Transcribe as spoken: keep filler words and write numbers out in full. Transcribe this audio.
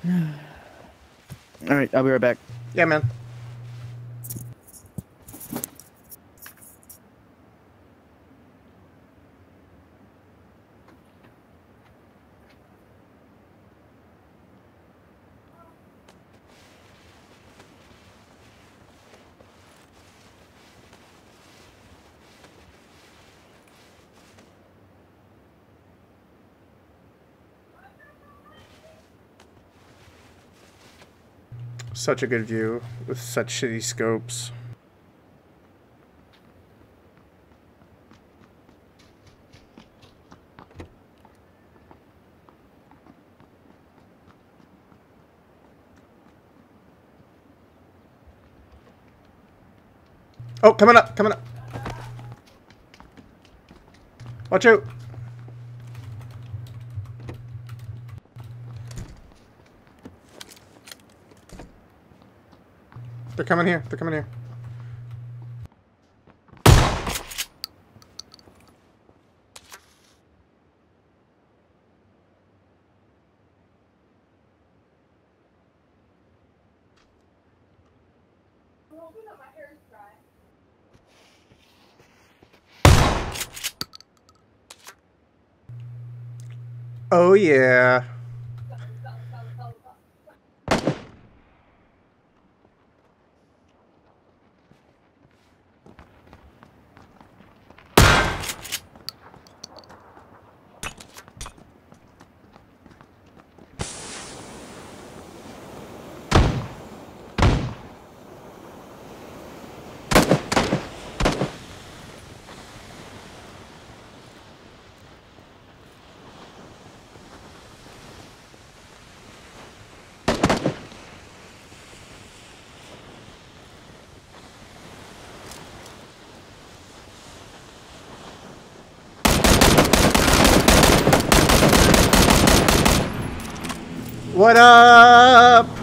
Alright, I'll be right back. Yeah, man. Such a good view with such shitty scopes. Oh, coming up, coming up. Watch out. They're coming here. They're coming here. Oh yeah. What up?